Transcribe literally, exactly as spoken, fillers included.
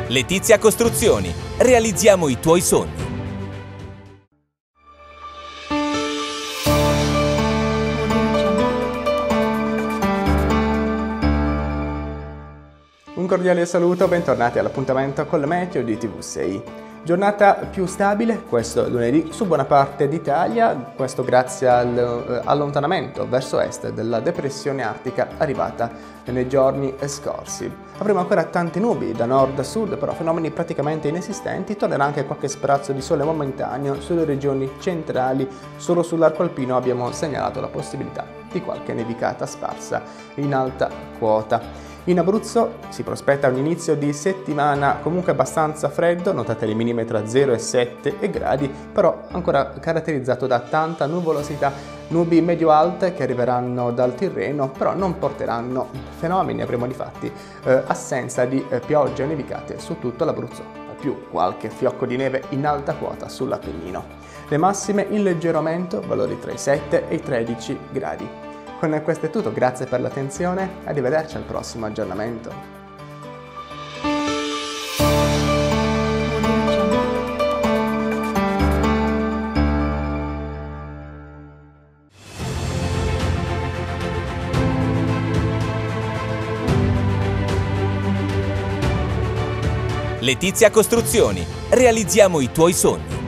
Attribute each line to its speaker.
Speaker 1: Letizia Costruzioni. Realizziamo i tuoi sogni.
Speaker 2: Un cordiale saluto, bentornati all'appuntamento con le meteo di T V sei. Giornata più stabile questo lunedì su buona parte d'Italia, questo grazie all'allontanamento verso est della depressione artica arrivata nei giorni scorsi. Avremo ancora tante nubi da nord a sud, però fenomeni praticamente inesistenti. Tornerà anche qualche sprazzo di sole momentaneo sulle regioni centrali. Solo sull'arco alpino abbiamo segnalato la possibilità di qualche nevicata sparsa in alta quota. In Abruzzo si prospetta un inizio di settimana comunque abbastanza freddo, notate le minime tra zero e sette gradi, però ancora caratterizzato da tanta nuvolosità, nubi medio-alte che arriveranno dal Tirreno, però non porteranno fenomeni, avremo difatti eh, assenza di eh, piogge o nevicate su tutto l'Abruzzo, più qualche fiocco di neve in alta quota sull'Appennino. Le massime in leggero aumento, valori tra i sette e i tredici gradi. Con questo è tutto, grazie per l'attenzione, arrivederci al prossimo aggiornamento.
Speaker 1: Letizia Costruzioni. Realizziamo i tuoi sogni.